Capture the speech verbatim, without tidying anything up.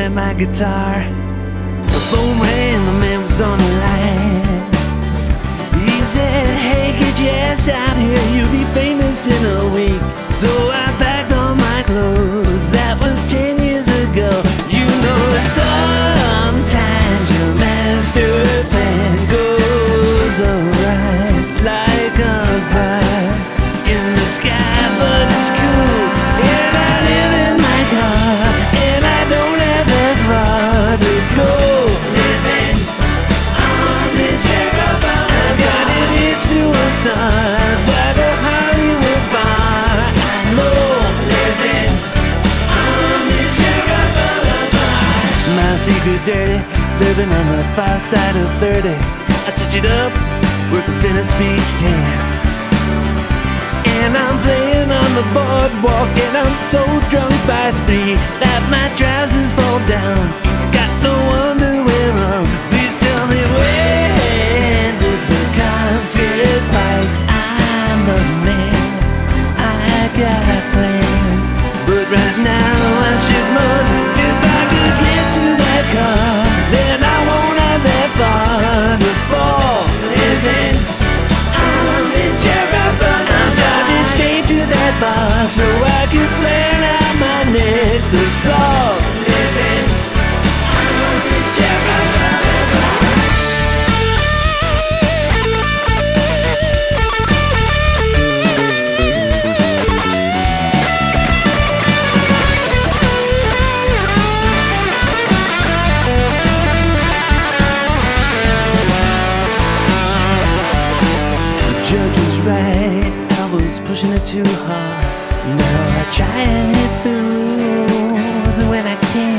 at my guitar. The phone rang, the man was on the line. He said, hey, get your ass out here, you'll be famous in a week. So I packed all my clothes, that was ten years ago. You know that sometimes your master plan goes alright, like a bird in the sky, but it's cool. And I live in my car, and I don't have that far to go. Living on the Jerome, I've got an itch to a star, like a Hollywood bar. I know, living on the Jerome. My secret dirty, living on the far side of thirty. I touch it up, work within a speech tan. And I'm playing on the boardwalk, and I'm so drunk by three that my trousers fall down. Got no underwear on. Please tell me, when did the cars get bikes? I'm a man, I got plans, but right now I should run. If I could get to that car, then I won't have that far to fall. Living on the Jerome, I'm driving straight to that bar so I could plan out my next assault. Living on the Jerome. Judge was right, I was pushing it too hard. Now I try and hit the rules when I can.